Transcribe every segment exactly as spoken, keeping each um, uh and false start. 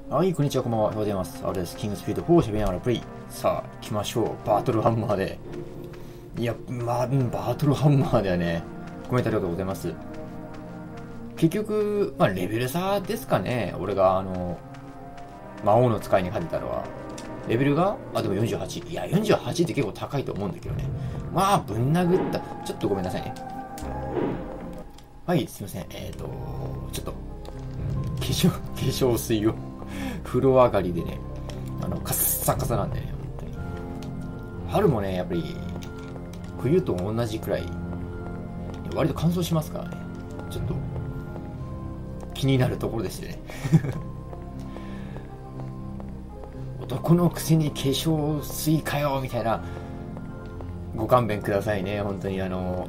はい、こんにちは、こんばんは。おはようございます。あれです。キングスピードフォーしゃべりながらプレイ。さあ、行きましょう。バトルハンマーで。いや、まあ、うん、バトルハンマーではね、コメントありがとうございます。結局、まあ、レベル差ですかね。俺が、あの、魔王の使いに勝てたのは。レベルが、あ、でもよんじゅうはち。いや、よんじゅうはちって結構高いと思うんだけどね。まあ、ぶん殴った。ちょっとごめんなさいね。はい、すいません。えっ、ー、と、ちょっと、化粧、化粧水を風呂上がりでね、あの、カッサカサなんでね、本当に。春もね、やっぱり、冬と同じくらい、割と乾燥しますからね。ちょっと、気になるところですよね。男のくせに化粧水かよみたいな、ご勘弁くださいね、本当にあの、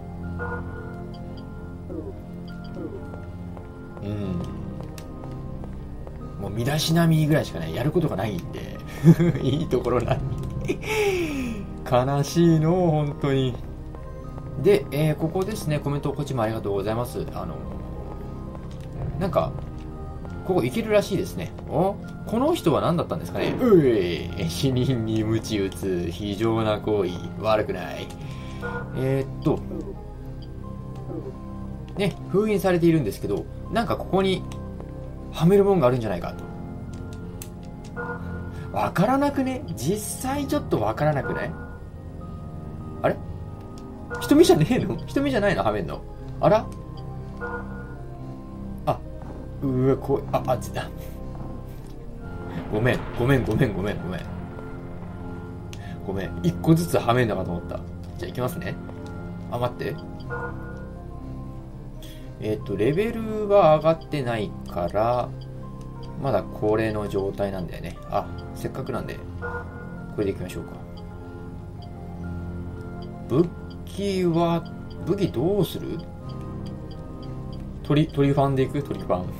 うん。もう身だしなみぐらいしかね、やることがないんで、いいところなに。悲しいの、本当に。で、えー、ここですね、コメントこっちもありがとうございます。あの、なんか、ここ行けるらしいですね。おこの人は何だったんですかね。うい死人に鞭打つ非常な行為。悪くない。えー、っと、ね、封印されているんですけど、なんかここに、はめるもんがあるんじゃないかと。わからなくね実際ちょっとわからなくないあれ瞳じゃねえの瞳じゃないのはめんのあらあ、うわ、こう、あ、あっちだ。ごめん、ごめん、ごめん、ごめん、ごめん。ごめん、一個ずつはめんのかと思った。じゃあ行きますね。あ、待って。えっ、ー、と、レベルは上がってないから、まだこれの状態なんだよね。あ、せっかくなんで、これでいきましょうか。武器は、武器どうする？トリ、トリファンでいく？トリファン。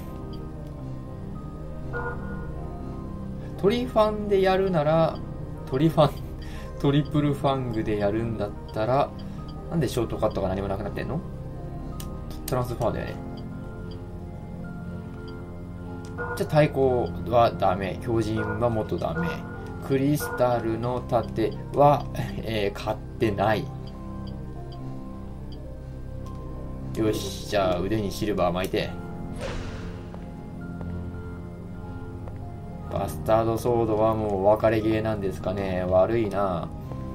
トリファンでやるなら、トリファン、トリプルファングでやるんだったら、なんでショートカットが何もなくなってんの？トランスファーだよね。じゃあ太鼓はダメ。巨人はもっとダメ。クリスタルの盾は、えー、買ってない。よし、じゃあ腕にシルバー巻いて。バスタードソードはもうお別れゲーなんですかね。悪いな。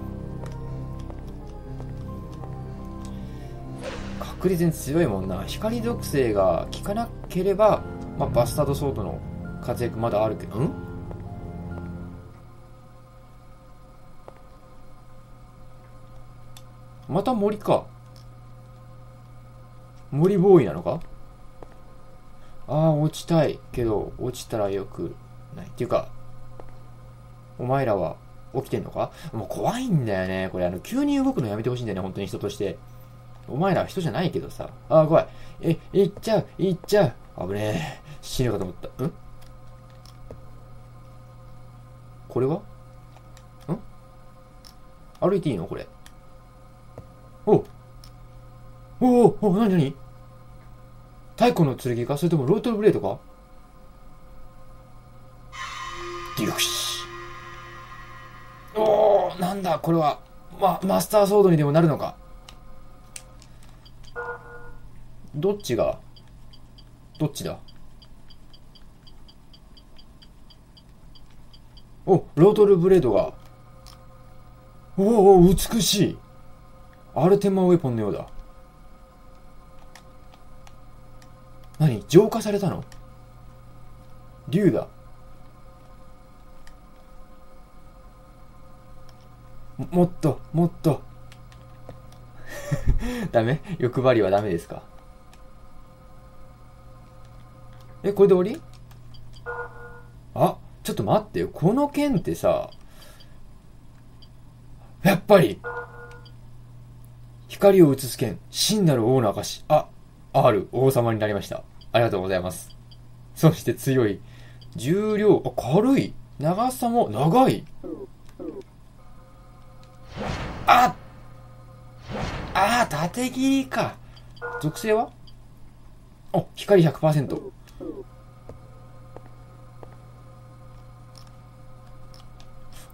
確実に強いもんな。光属性が効かなければ、まあ、バスタードソードの活躍まだあるけど、んまた森か。森ボーイなのか。ああ、落ちたい。けど、落ちたらよくない。っていうか、お前らは起きてんのか？もう怖いんだよね。これ、あの、急に動くのやめてほしいんだよね、本当に人として。お前らは人じゃないけどさ。ああ、怖い。え、行っちゃう、行っちゃう。危ねえ。死ぬかと思った。んこれはん歩いていいのこれ。おおおお、なになに太古の剣かそれともロートルブレードか。よし。おお、なんだこれは。ま、マスターソードにでもなるのか。どっちがどっちだ。お、ロートルブレードが。おお、美しい。アルテマウェポンのようだ。何浄化されたの？竜だ。ももっと、もっと。ダメ？欲張りはダメですか？え、これで終わり？あ、ちょっと待ってよ。この剣ってさ、やっぱり、光を映す剣、真なる王の証。あ、R、王様になりました。ありがとうございます。そして強い。重量、あ、軽い。長さも長い。ああー、縦切りか。属性は？あ、光ひゃくパーセント。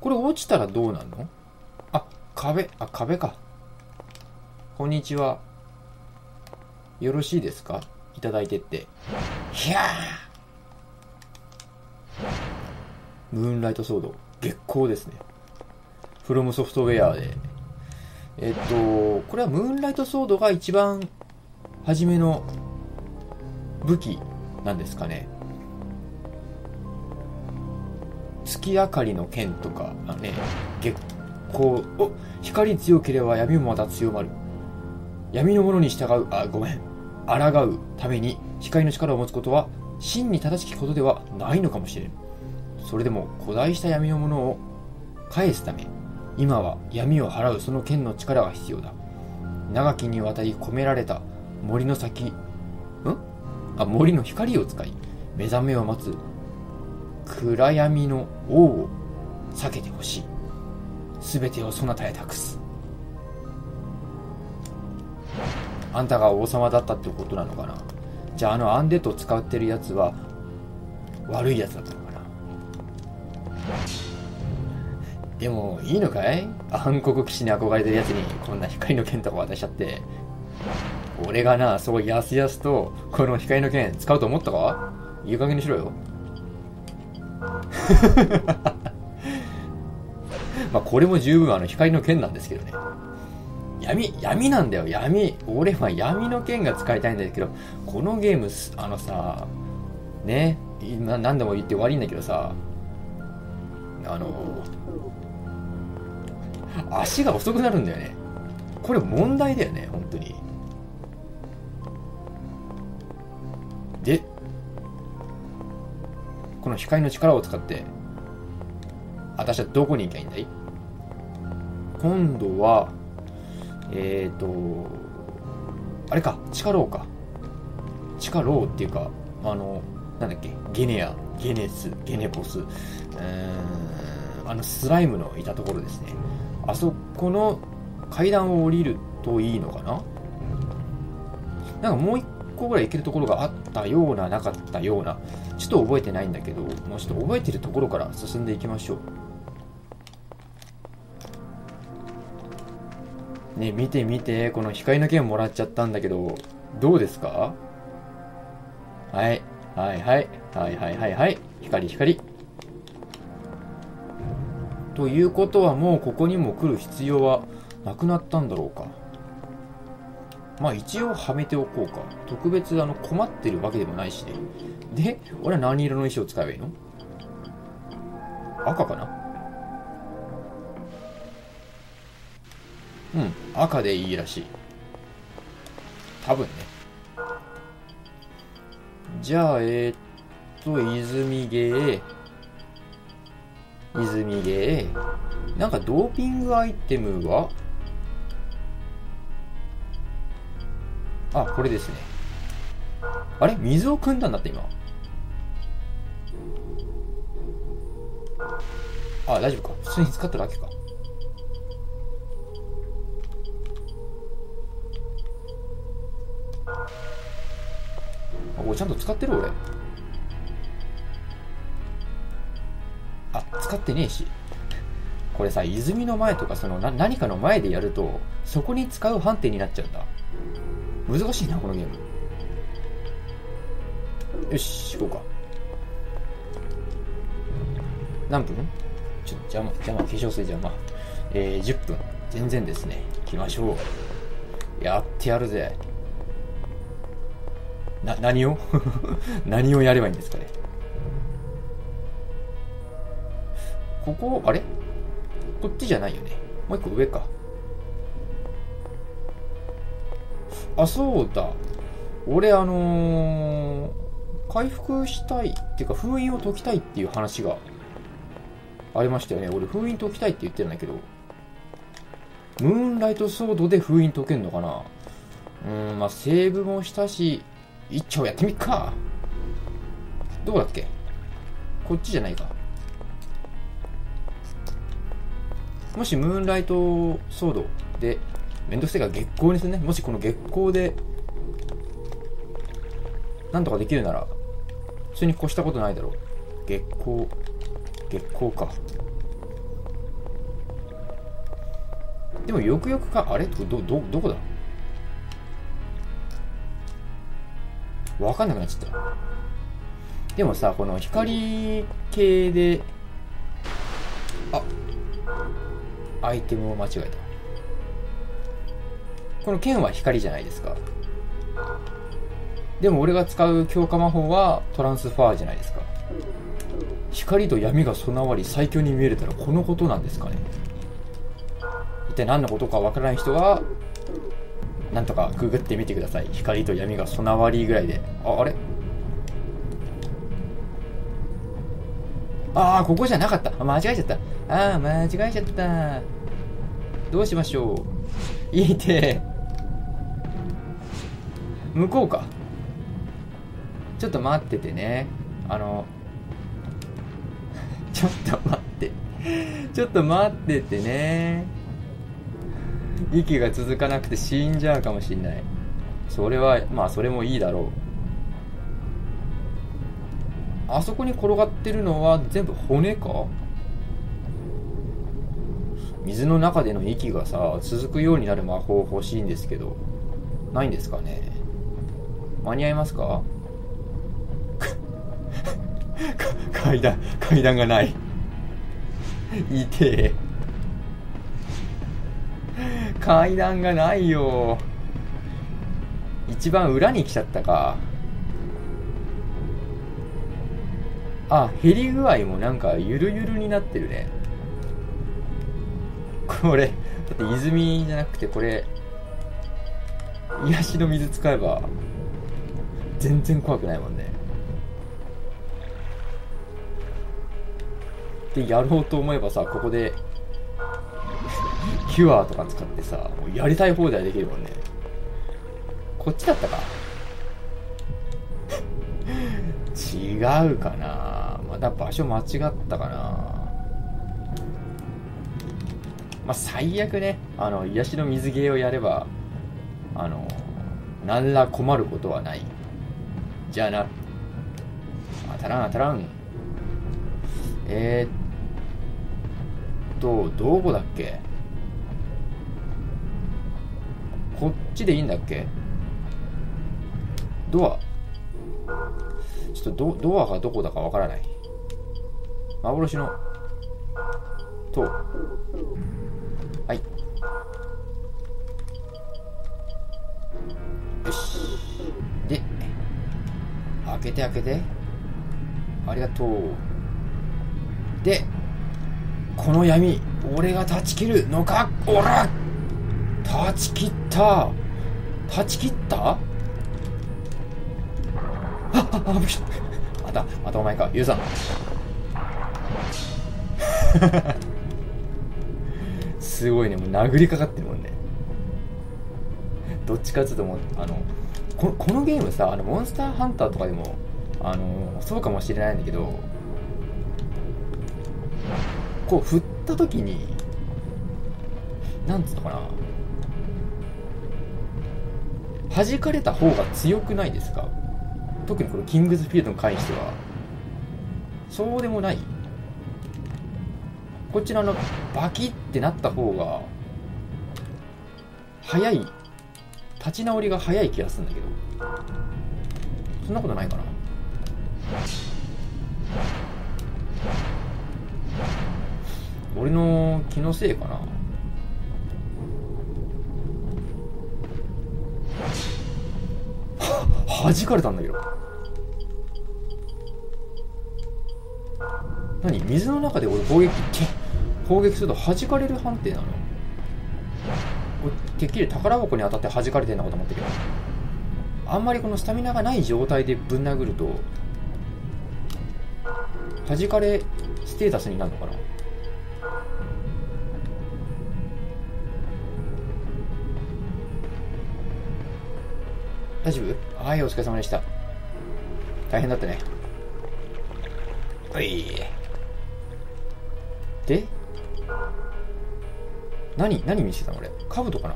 これ落ちたらどうなるの？あ、壁、あ、壁か。こんにちは。よろしいですか？いただいてって。ひゃー！ムーンライトソード。月光ですね。フロムソフトウェアで。えっと、これはムーンライトソードが一番初めの武器なんですかね。月明かりの剣とか、あね、月光、お、光に強ければ闇もまた強まる。闇のものに従う、あ、ごめん。抗うために光の力を持つことは真に正しきことではないのかもしれん。それでも古代した闇のものを返すため、今は闇を払うその剣の力が必要だ。長きにわたり込められた森の先、んあ、森の光を使い、目覚めを待つ暗闇の王を避けてほしい。すべてをそなたへ託す。あんたが王様だったってことなのかな。じゃああのアンデッドを使ってるやつは悪いやつだったのかな。でもいいのかい？暗黒騎士に憧れてるやつにこんな光の剣とか渡しちゃって。俺がな、そうやすやすとこの光の剣使うと思ったか？いい加減にしろよ。まあこれも十分あの光の剣なんですけどね。闇、闇なんだよ、闇。俺は闇の剣が使いたいんだけど、このゲーム、あのさ、ね、な何でも言って悪いんだけどさ、あの、足が遅くなるんだよね。これ問題だよね、本当に。で、この光の力を使って、私はどこに行きゃいいんだい？今度は、えーと、あれか、地下牢か。地下牢っていうか、あの、なんだっけ、ゲネア、ゲネス、ゲネポス、うーん、あのスライムのいたところですね。あそこの階段を降りるといいのかな？なんかもう一個ぐらい行けるところがあったような、なかったような、ちょっと覚えてないんだけど、もうちょっと覚えてるところから進んでいきましょう。ね、見て見て、この光の剣もらっちゃったんだけど、どうですか？はい、はいはい、はいはいはいはい、光光。ということはもうここにも来る必要はなくなったんだろうか。まあ一応はめておこうか。特別あの困ってるわけでもないしね。で、俺は何色の石を使えばいいの？赤かな？うん、赤でいいらしい。多分ね。じゃあ、えー、っと、泉芸、泉芸、なんかドーピングアイテムは、あ、これですね。あれ？水を汲んだんだって今。あ、大丈夫か。普通に使っただけか。お、ちゃんと使ってる俺。あ、使ってねえし。これさ、泉の前とかそのな何かの前でやるとそこに使う判定になっちゃうんだ。難しいなこのゲーム。よし、行こうか。何分？ちょっと邪魔、邪魔、化粧水邪魔。えー、じゅっぷん。全然ですね。行きましょう。やってやるぜ。な、何を何をやればいいんですかね。ここ、あれ？こっちじゃないよね。もう一個上か。あ、そうだ。俺、あのー、回復したいっていうか封印を解きたいっていう話がありましたよね。俺封印解きたいって言ってるんだけど、ムーンライトソードで封印解けんのかな。うーん、まあセーブもしたし、一丁やってみっか。どこだっけ？こっちじゃないか。もしムーンライトソードでめんどくせえから月光にするね。もしこの月光でなんとかできるなら普通に越したことないだろう。月光、月光か。 でもよくよくか、あれど、ど、どこだわかんなくなっちゃった。でもさ、この光系で、あ、アイテムを間違えた。この剣は光じゃないですか。でも俺が使う強化魔法はトランスファーじゃないですか。光と闇が備わり最強に見えるたらこのことなんですかね。一体何のことかわからない人はなんとかググってみてください。光と闇が備わりぐらいで。あ、あれああ、ここじゃなかった。間違えちゃった。ああ、間違えちゃった。どうしましょう。いいて。向こうか。ちょっと待っててね。あの、ちょっと待って。ちょっと待っててね。息が続かなくて死んじゃうかもしんない。それは、まあそれもいいだろう。あそこに転がってるのは全部骨か？水の中での息がさ、続くようになる魔法欲しいんですけど、ないんですかね。間に合いますか？階段、階段がない。いてえ。階段がないよ。一番裏に来ちゃったか。あ、減り具合もなんかゆるゆるになってるね。これ、だって泉じゃなくてこれ、癒しの水使えば、全然怖くないもんね。で、やろうと思えばさ、ここで、キュアとか使ってさ、もうやりたい放題できるもんね。こっちだったか違うかな。まだ場所間違ったかな。まあ、最悪ね、あの、癒しの水芸をやれば、あの、何ら困ることはない。じゃあな。当たらん当たらん。えーっと、どこだっけ？こっちでいいんだっけ？ドア。ちょっとド、ドアがどこだかわからない。幻の塔。はい。よし。で、開けて開けて。ありがとう。で、この闇、俺が断ち切るのか？おら！断ち切った。断ち切った？あ、あ、あ、びっくりした。また、またお前か、ユウさん。すごいね、もう殴りかかってるもんね。どっちかっていうともう、あの、こ, このゲームさ、あの、モンスターハンターとかでも、あの、そうかもしれないんだけど、こう、振った時に、なんつうのかな、弾かれた方が強くないですか？特にこのキングズフィールドに関してはそうでもない。こちらのバキってなった方が早い、立ち直りが早い気がするんだけど、そんなことないかな。俺の気のせいかな。弾かれたんだけど。何？水の中で俺攻撃って攻撃すると弾かれる判定なの？これてっきり宝箱に当たって弾かれてんのかと思ったけど、あんまりこのスタミナがない状態でぶん殴ると弾かれステータスになるのかな。大丈夫？はい、お疲れ様でした。大変だったね。はい。で、何、何見せたの俺。兜かな？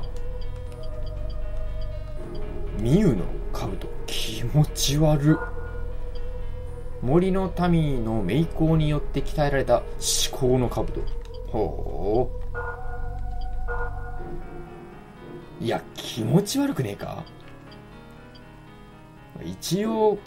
ミユの兜。気持ち悪っ。森の民の冥行によって鍛えられた至高の兜。ほいや、気持ち悪くねえか？一応、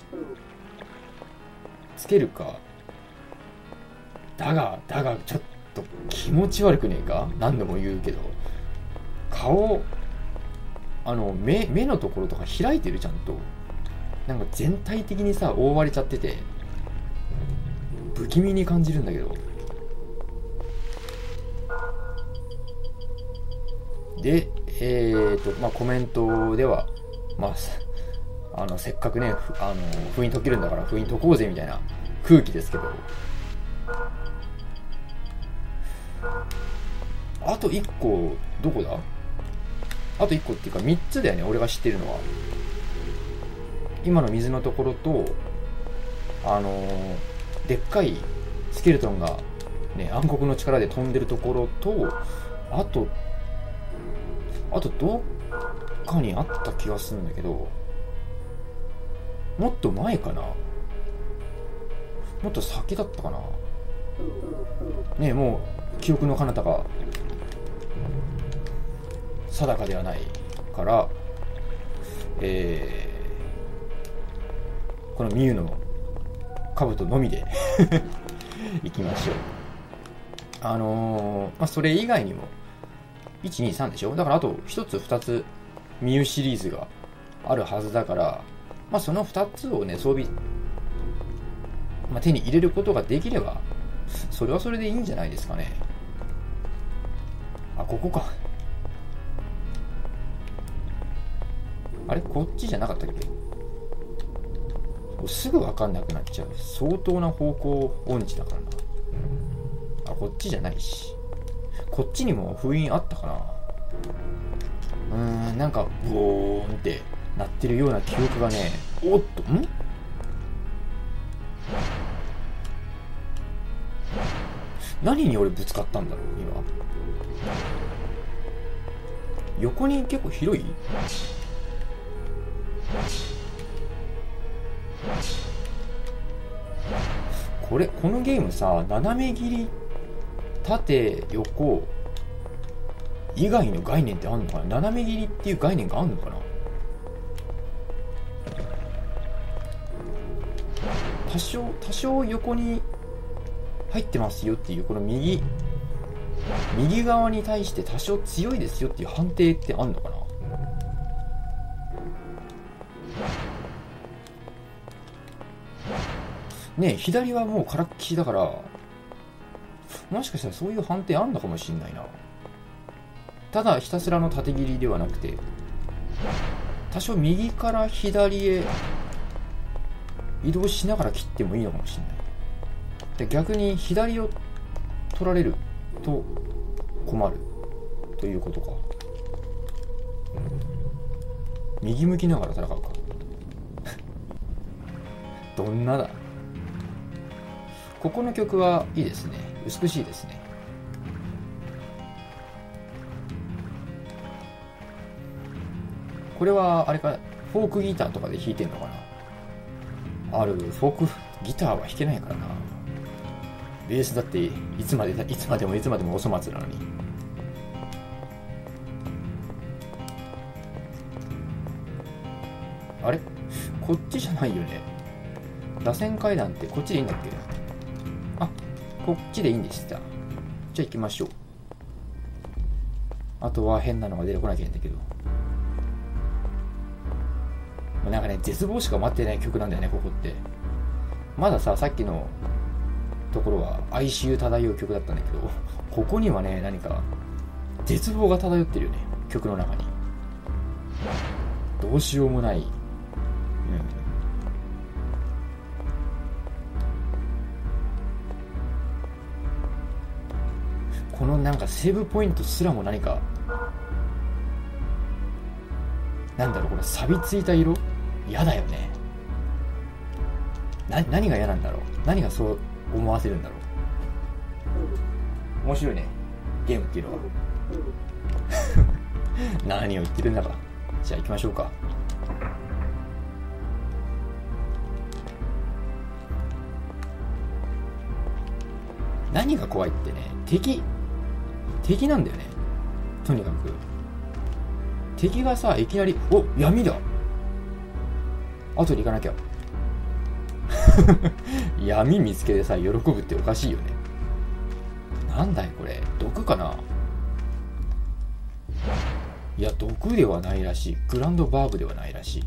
つけるか。だが、だが、ちょっと気持ち悪くねえか？何度も言うけど。顔、あの、目、目のところとか開いてるちゃんと。なんか全体的にさ、覆われちゃってて、不気味に感じるんだけど。で、えーと、まあコメントでは、まあ、あの、せっかくね、あの、封印解けるんだから封印解こうぜみたいな空気ですけど、あといっこ、どこだ？あといっこっていうかみっつだよね、俺が知ってるのは。今の水のところと、あのー、でっかいスケルトンが、ね、暗黒の力で飛んでるところと、あと、あとどっかにあった気がするんだけど、もっと前かな？もっと先だったかな？ねえ、もう記憶の彼方が定かではないから、えー、このミュウの兜のみでいきましょう。あのー、まあ、それ以外にもいち、に、さんでしょ？だからあとひとつふたつミュウシリーズがあるはずだから、まあ、そのふたつをね、装備、まあ、手に入れることができれば、それはそれでいいんじゃないですかね。あ、ここか。あれこっちじゃなかったっけ？すぐ分かんなくなっちゃう。相当な方向音痴だからな。あ、こっちじゃないし。こっちにも封印あったかな。うーん、なんか、ブオーンってなってるような記憶がね。おっと、ん？何に俺ぶつかったんだろう、今。横に結構広い？これ、このゲームさ、斜め切り、縦、横、以外の概念ってあんのかな？斜め切りっていう概念があんのかな？多少、多少横に入ってますよっていう、この右、右側に対して多少強いですよっていう判定ってあんのかな？ねえ、左はもうからっきしだから、もしかしたらそういう判定あんのかもしんないな。ただひたすらの縦切りではなくて、多少右から左へ移動しながら切ってもいいのかもしんない。で、逆に左を取られると困るということか。右向きながら戦うか。どんなだ。ここの曲はいいですね。美しいですね。これはあれか、フォークギターとかで弾いてんのかな。ある、フォークギターは弾けないからな。ベースだっていつまでいつまでもいつまでもお粗末なのに。あれこっちじゃないよね。螺旋階段ってこっちでいいんだっけ？あ、こっちでいいんでした。じゃあ行きましょう。あとは変なのが出てこなきゃいけないんだけど。なんかね、絶望しか待ってない曲なんだよね、ここって。まださ、さっきのところは哀愁漂う曲だったんだけど、ここにはね、何か絶望が漂ってるよね、曲の中に。どうしようもない。うん。このなんかセーブポイントすらも何か、なんだろう、この錆びついた色？嫌だよね。な、何が嫌なんだろう。何がそう思わせるんだろう。面白いね、ゲームっていうのは。何を言ってるんだか。じゃあ行きましょうか。何が怖いってね、敵敵なんだよね。とにかく敵がさいきなり、お、闇だ。後で行かなきゃ。闇見つけてさ喜ぶっておかしいよね。なんだいこれ、毒かな。いや毒ではないらしい。グランドバーブではないらし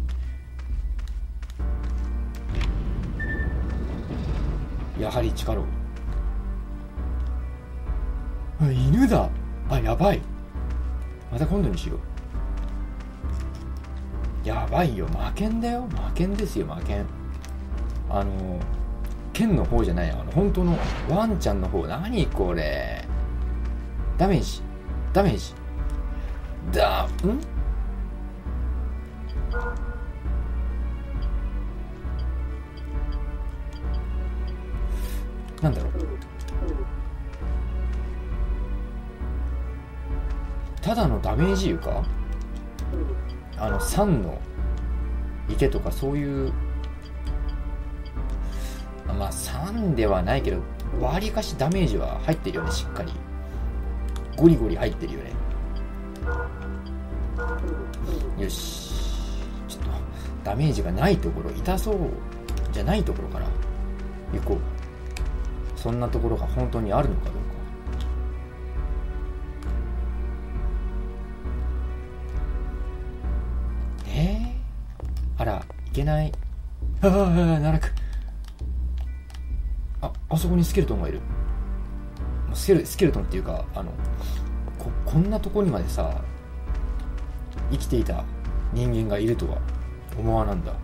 い。やはり力を。あ、犬だ。あ、やばい。また今度にしよう。やばいよ、魔剣だよ。魔剣ですよ、魔剣。あの剣の方じゃない、あの本当のワンちゃんの方。何これ。ダメージダメージだ。んなんだろう。ただのダメージ油か。あの酸の池とかそういう、まあ酸ではないけどわりかしダメージは入ってるよね。しっかりゴリゴリ入ってるよね。よし、ちょっとダメージがないところ、痛そうじゃないところから行こう。そんなところが本当にあるのかどうか。えー、あら、いけない。ああ、奈落。あ、あそこにスケルトンがいる。スケル、スケルトンっていうか、あの、こ、こんなところにまでさ、生きていた人間がいるとは思わなんだ。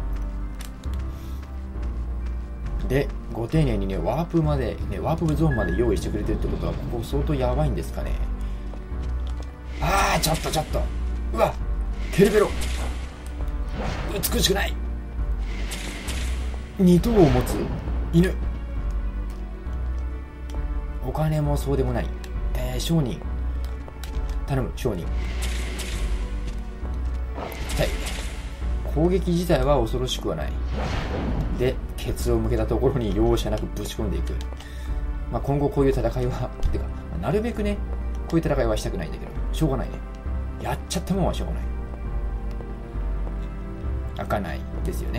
で、ご丁寧にね、ワープまで、ね、ワープゾーンまで用意してくれてるってことは、ここ相当やばいんですかね。あー、ちょっとちょっと。うわ、ケルベロ。美しくない。二頭を持つ犬。お金もそうでもない。えー、商人。頼む、商人。はい。攻撃自体は恐ろしくはない。で、ケツを向けたところに容赦なくぶち込んでいく。まあ、今後こういう戦いは、てか、なるべくね、こういう戦いはしたくないんだけど、しょうがないね。やっちゃったもんはしょうがない。開かないですよね。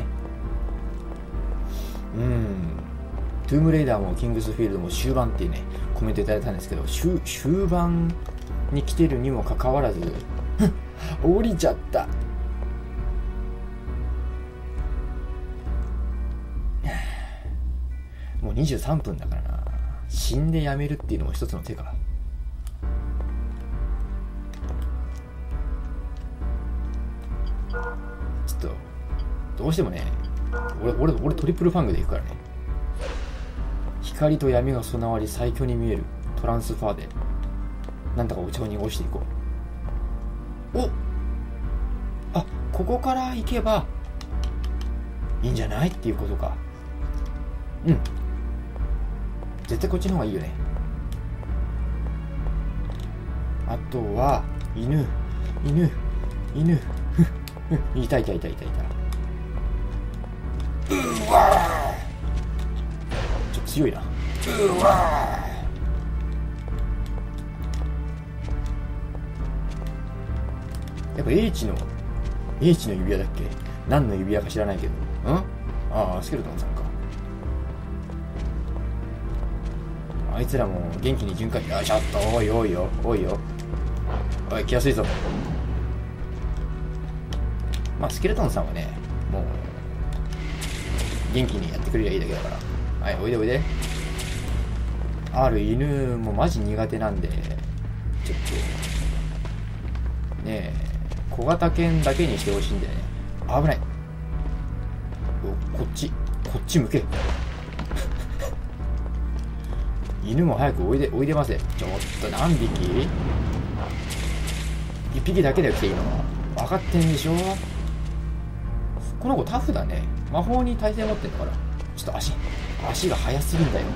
うーん。トゥームレイダーもキングスフィールドも終盤っていうね、コメントいただいたんですけど、終、終盤に来てるにもかかわらず、降りちゃった。もうにじゅうさんぷんだからな。死んでやめるっていうのも一つの手か。ちょっとどうしてもね、俺俺俺トリプルファングでいくからね。光と闇が備わり最強に見えるトランスファーでなんとかお茶を濁していこう。お、あ、ここから行けばいいんじゃないっていうことか。うん、絶対こっちの方がいいよね。あとは犬犬犬いたいたいたいたいた。うわー、ちょっと強いな。うわー、やっぱ H の H の指輪だっけ。何の指輪か知らないけど、ん、ああ、スケルトンさんか。あいつらも元気に巡回。あ、ちょっとおいおいよおいよおい、来やすいぞ。まあスケルトンさんはね、もう元気にやってくれりゃいいだけだから。はい、おいでおいで。ある犬もマジ苦手なんで、ちょっとねえ、小型犬だけにしてほしいんだよね。危ない。こっちこっち向け。犬も早くおいでおいでませ。ちょっと何匹？一匹だけだよ来ていいのは。分かってんでしょ。この子タフだね。魔法に耐性持ってんのかな。ちょっと足足が速すぎんだよ。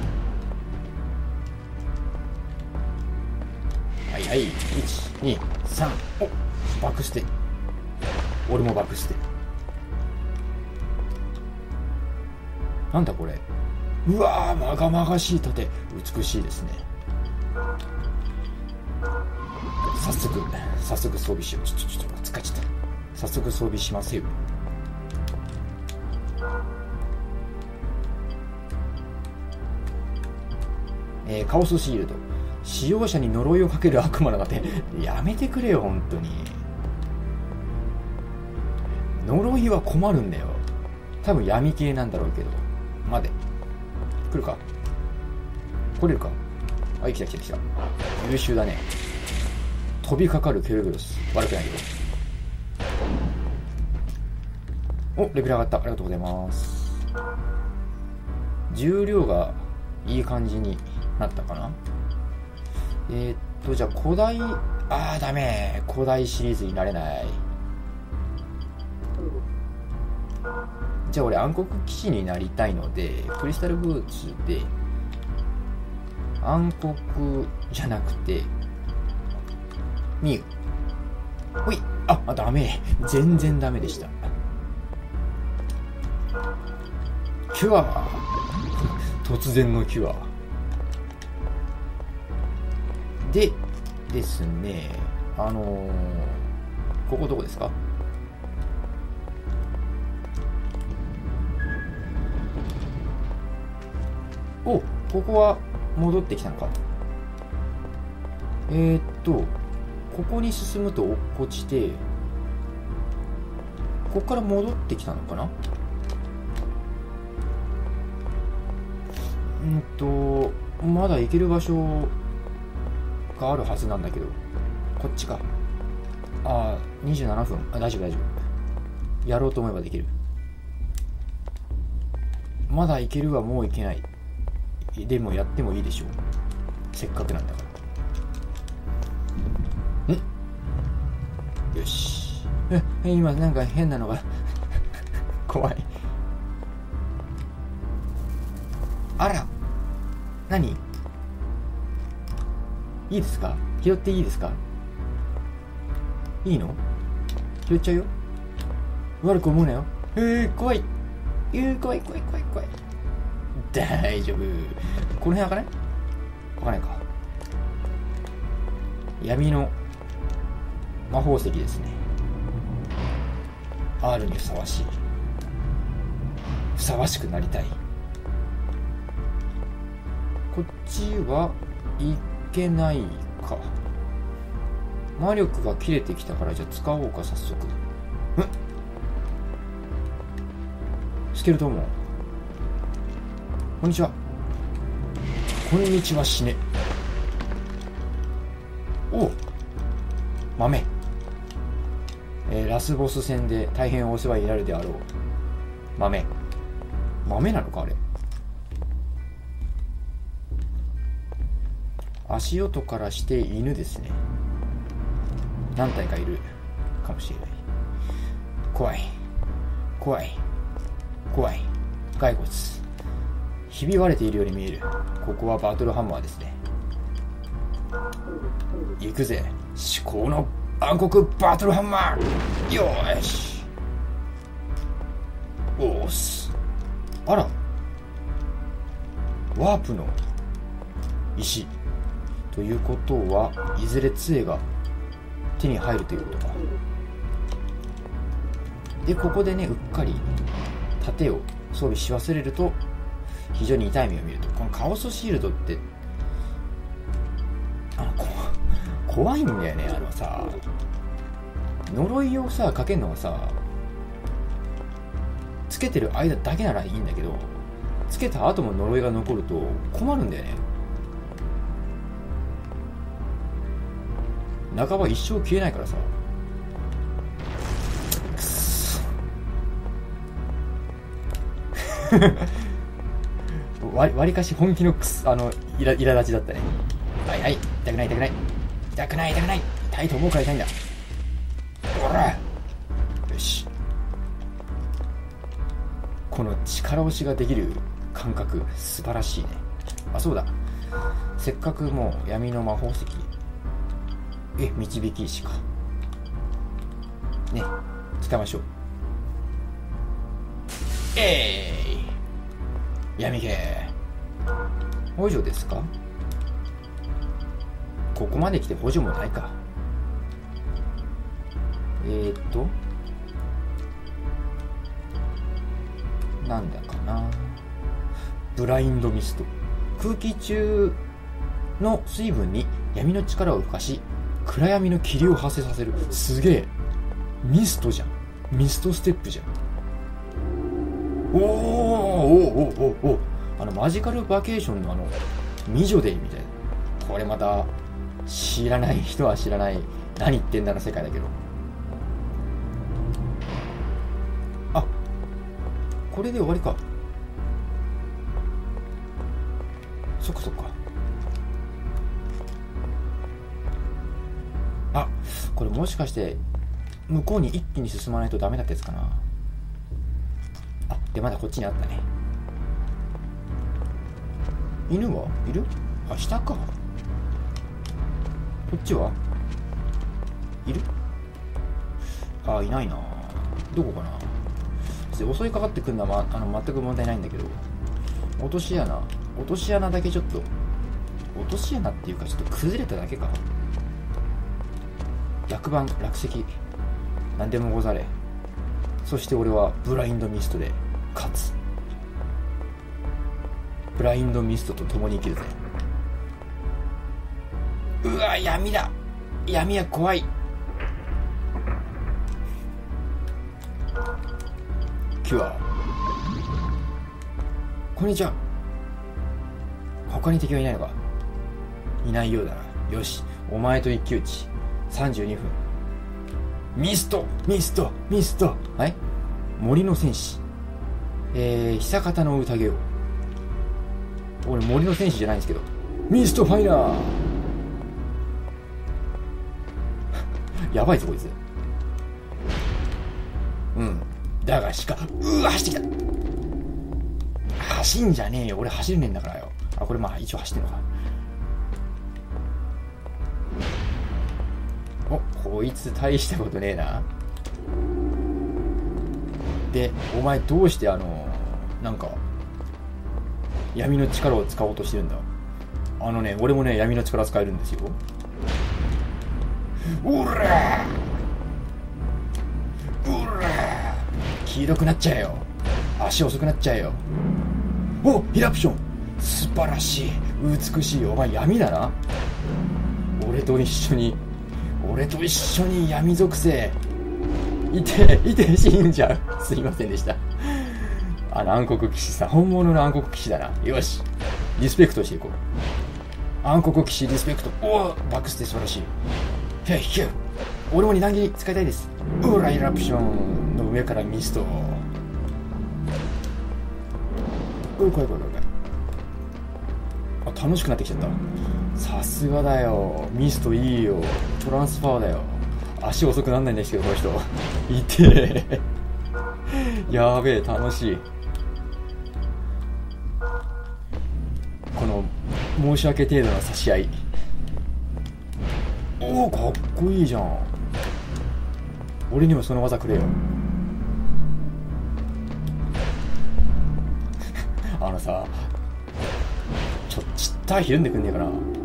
はいはい、いちにさん。お、バックして。俺もバックして。なんだこれ。うわー、まがまがしい盾。美しいですね。 早速早速装備しよう。ちょちょちょっと疲れちゃった。早速装備しますよ。えー、カオスシールド。使用者に呪いをかける悪魔だって。やめてくれよ本当に。呪いは困るんだよ。多分闇系なんだろうけど。待て。来るか？来れるか？はい、来た来た来た。優秀だね。飛びかかるケルベロス。悪くないよ。お、レベル上がった。ありがとうございます。重量がいい感じになったかな。えー、っと、じゃあ古代、あーダメ。古代シリーズになれない。じゃあ俺暗黒騎士になりたいので、クリスタルブーツで、暗黒じゃなくて、ミュウ。ほい。あ、あ、ダメ。全然ダメでした。キュア。突然のキュア。で、ですね、あのー、ここどこですか？お、ここは戻ってきたのか。えー、っとここに進むと落っこちて、ここから戻ってきたのかな。うんとまだ行ける場所があるはずなんだけど、こっちか。ああ、にじゅうななふん。あ、大丈夫大丈夫。やろうと思えばできる。まだ行けるはもう行けない。でもやってもいいでしょう。せっかくなんだから。ん？よし。え、今なんか変なのが怖い。あら、何？いいですか？拾っていいですか？いいの？拾っちゃうよ。悪く思うなよ。えー、怖い。えー、怖い怖い怖い怖い。大丈夫。この辺開かない？開かないか。闇の魔法石ですね。 R にふさわしい。ふさわしくなりたい。こっちはいけないか。魔力が切れてきたから、じゃあ使おうか早速。ん？スケルトンモン、こんにちは。こんにちは死ね。おう、豆。えー、ラスボス戦で大変お世話になるであろう豆。豆なのかあれ。足音からして犬ですね。何体かいるかもしれない。怖い怖い怖い。骸骨ひび割れているように見える。ここはバトルハンマーですね。行くぜ、至高の暗黒バトルハンマー。よーし、おーす。あら、ワープの石ということはいずれ杖が手に入るということか。でここでね、うっかり盾を装備し忘れると非常に痛い目を見ると。このカオスシールドってあのこ怖いんだよね。あのさ、呪いをさかけるのがさ、つけてる間だけならいいんだけど、つけた後も呪いが残ると困るんだよね。半ば一生消えないからさ。くそわ, わりかし本気のくすあのいら苛立ちだったね。はいはい、痛くない痛くない痛くない痛くない。痛いと思うから痛いんだ。ほら、よし。この力押しができる感覚素晴らしいね。あ、そうだ、せっかくもう闇の魔法石、え、導き石かね、使いましょう。えい、闇系補助ですか。ここまで来て補助もないか。 えー、っとなんだかな、ブラインドミスト、空気中の水分に闇の力を浮かし暗闇の霧を発生させる。すげえ、ミストじゃん、ミストステップじゃん。おーおーおーおーおー、あのマジカルバケーションのあのミジョデイみたいな、これまた知らない人は知らない、何言ってんだの世界だけど、あ、これで終わりか。そっかそっか。あ、これもしかして向こうに一気に進まないとダメだったやつかな。あ、でまだこっちにあったね。犬はいる？あ、下か。こっちはいる？あ、いないな。どこかな。襲いかかってくるのは、ま、あの全く問題ないんだけど、落とし穴落とし穴だけちょっと、落とし穴っていうかちょっと崩れただけか。落盤落石何でもござれ。そして俺はブラインドミストで勝つ。ブラインドミストと共に生きるぜ。うわ、闇だ、闇は怖い。キュア、こんにちは。他に敵はいないのか。いないようだな。よし、お前と一騎打ち。さんじゅうにふん。ミストミストミスト。はい、森の戦士、えー、久方の宴を。俺森の戦士じゃないんですけど、ミストファイナーやばいぞこいつ。うん、だがしか、うわ、走ってきた。走んじゃねえよ、俺走れねえんだからよ。あ、これまあ一応走ってんのか。お、こいつ大したことねえな。で、お前どうしてあのなんか闇の力を使おうとしてるんだ。あのね、俺もね闇の力使えるんですよ。うらうら、黄色くなっちゃえよ、足遅くなっちゃえよ。お、イラプション、素晴らしい、美しい。お前闇だな。俺と一緒に俺と一緒に闇属性。いていて、死んじゃう。すいませんでした。あの暗黒騎士さん、本物の暗黒騎士だな。よし、リスペクトしていこう。暗黒騎士リスペクト。おお、バックステ素晴らしい。へいひゅ、俺も二段切り使いたいです。ウライラプションの上からミスト。うい、怖い怖い怖い。あ、楽しくなってきちゃった。さすがだよ、ミストいいよ。トランスファーだよ。足遅くなんないんですけど、この人いてえやべえ、楽しい。この申し訳程度の差し合い。おお、かっこいいじゃん。俺にもその技くれよあのさ、ちょっとちったいひるんでくんねえかな。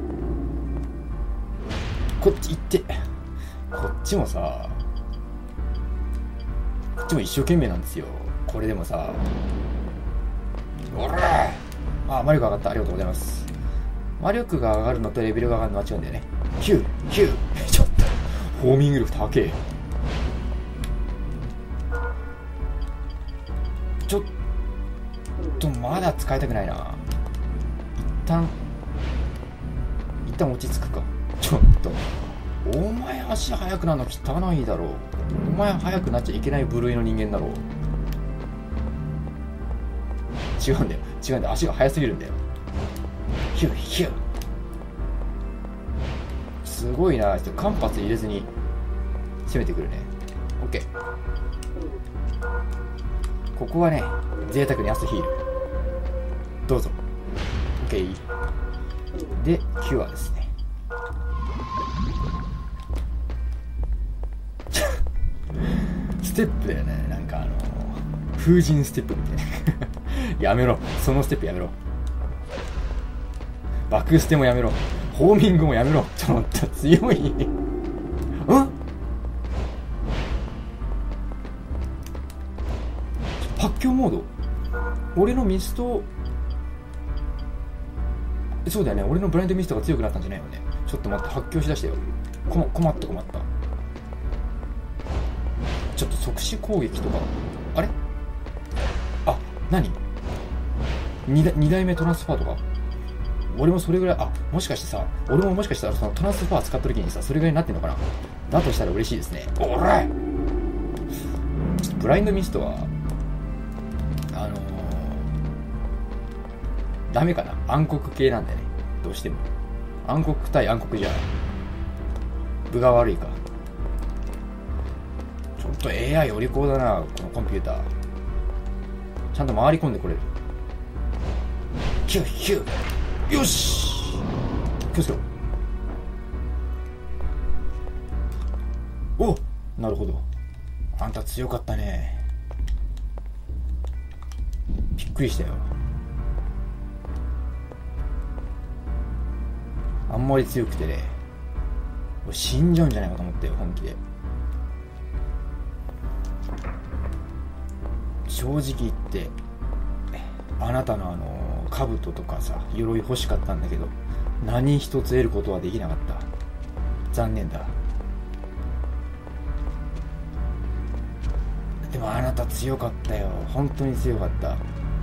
こっち行って、こっちもさ、こっちも一生懸命なんですよ。これでもさ、おらあ、魔力上がった。ありがとうございます。魔力が上がるのとレベルが上がるのは違うんだよね。ヒューヒューちょっとホーミング力高え。ちょっとまだ使いたくないな。一旦一旦落ち着くか。ちょっとお前足速くなるの汚いだろう。お前速くなっちゃいけない部類の人間だろう。違うんだよ違うんだよ、足が速すぎるんだよ。ヒューヒュー、すごいな。ちょっと間髪入れずに攻めてくるね。 OK、 ここはね贅沢にアスヒールどうぞ。 OK でキュアですねステップだよね、なんかあの風神ステップみたいなやめろ、そのステップやめろ。バックステもやめろ、ホーミングもやめろ。ちょっと強いん狂モード。俺のミスト、そうだよね、俺のブラインドミストが強くなったんじゃないよね。ちょっと待って、発狂しだしたよ。こ困った困った。ちょっと即死攻撃とか、あれ、あ、何 2, 2代目トランスファーとか、俺もそれぐらい、あ、もしかしてさ、俺ももしかしたらそのトランスファー使った時にさ、それぐらいになってんのかな。だとしたら嬉しいですね。おらい、ちょっとブラインドミストはあのー、ダメかな。暗黒系なんだよね、どうしても。暗黒対暗黒じゃ分が悪いか。ちょっと エーアイ お利口だな、このコンピューター。ちゃんと回り込んでこれる。ヒュッヒュッ、よし、気をつけろ。お、なるほど、あんた強かったね。びっくりしたよ。あんまり強くてね、俺死んじゃうんじゃないかと思ったよ、本気で。正直言ってあなたのあの兜とかさ、鎧欲しかったんだけど、何一つ得ることはできなかった。残念だ。でもあなた強かったよ、本当に強かった。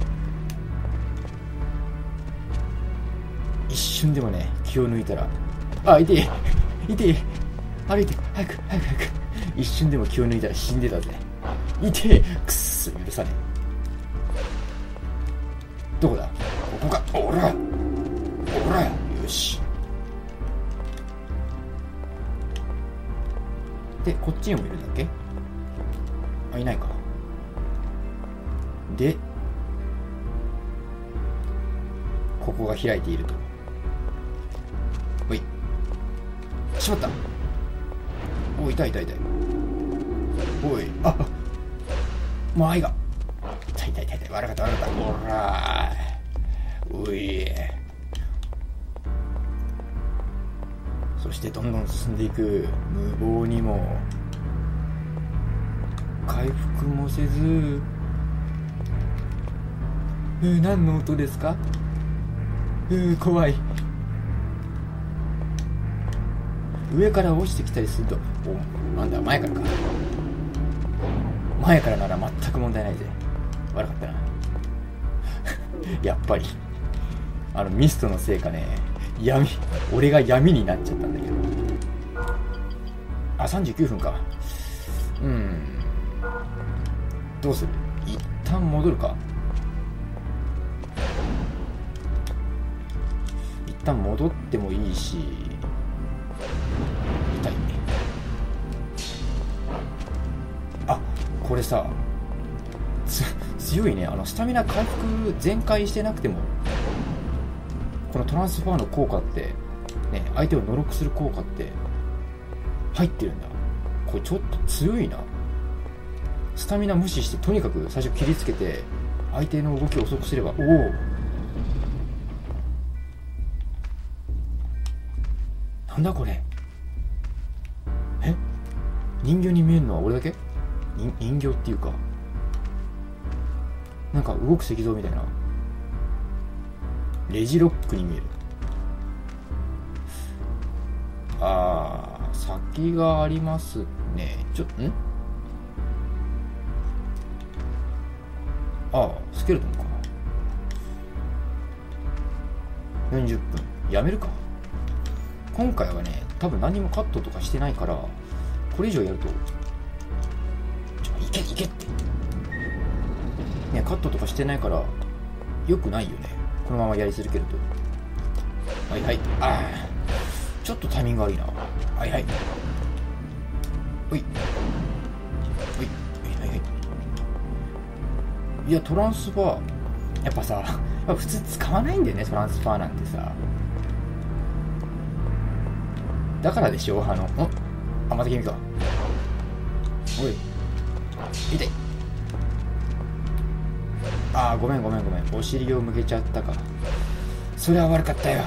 一瞬でもね、気を抜いたら、あ、痛い痛い、歩いて早く早く早く、一瞬でも気を抜いたら死んでたぜ。痛い、くっそ許さねえ。どこだ、ここか、おらおら、よし。で、こっちにもいるんだっけ。あ、いないか。で、ここが開いていると。おい、しまった。おい、痛い痛い痛い。おい、あ、もう愛が痛い痛い痛い痛い、悪かった悪かった。おらー、おい。そしてどんどん進んでいく。無謀にも回復もせず。えー、何の音ですか。えー、怖い。上から落ちてきたりすると、お、なんだ、前からか。前からなら全く問題ないぜ。悪かったなやっぱりあのミストのせいかね、闇、俺が闇になっちゃったんだけど。あ、さんじゅうきゅうふんか。うーん、どうする。一旦戻るか。一旦戻ってもいいし、痛い。あ、これさ、つ強いね。あのスタミナ回復全開してなくても、このトランスファーの効果ってね、相手をノロクする効果って入ってるんだ。これちょっと強いな。スタミナ無視してとにかく最初切りつけて相手の動きを遅くすれば、おお、なんだこれ。え、人形に見えるのは俺だけ？人, 人形っていうか、なんか動く石像みたいな。レジロックに見える。あー、先がありますね。ちょっとんああ、スケルトンか。よんじゅっぷん。やめるか。今回はね、多分何もカットとかしてないから、これ以上やると、ちょ、いけいけって。ね、カットとかしてないから、良くないよね。このままやり続けると。はいはい。ああ、ちょっとタイミング悪いな。はいはい。ほい。ほい。はいはい。いや、トランスファー。やっぱさ、やっぱ普通使わないんだよね、トランスファーなんてさ。だからでしょ、あの、んあ、また君か。おい。痛い。あー、ごめんごめんごめん。お尻を向けちゃったか。それは悪かったよ。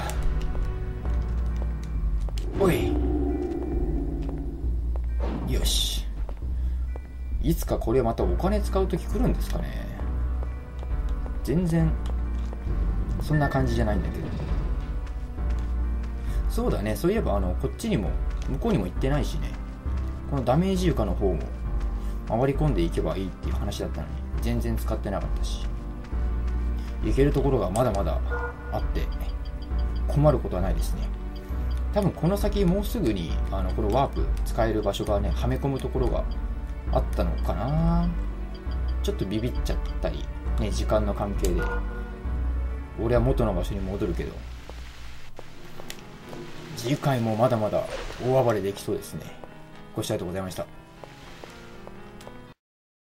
おい。よし。いつかこれまたお金使うとき来るんですかね。 全然そんな感じじゃないんだけど。そうだね、そういえばあのこっちにも向こうにも行ってないしね。このダメージ床の方も回り込んでいけばいいっていう話だったのに全然使ってなかったし、行けるところがまだまだあって困ることはないですね。多分この先もうすぐにあのこのワープ使える場所がね、はめ込むところがあったのかな。ちょっとビビっちゃったりね、時間の関係で俺は元の場所に戻るけど、次回もまだまだ大暴れできそうですね。ご視聴ありがとうございました。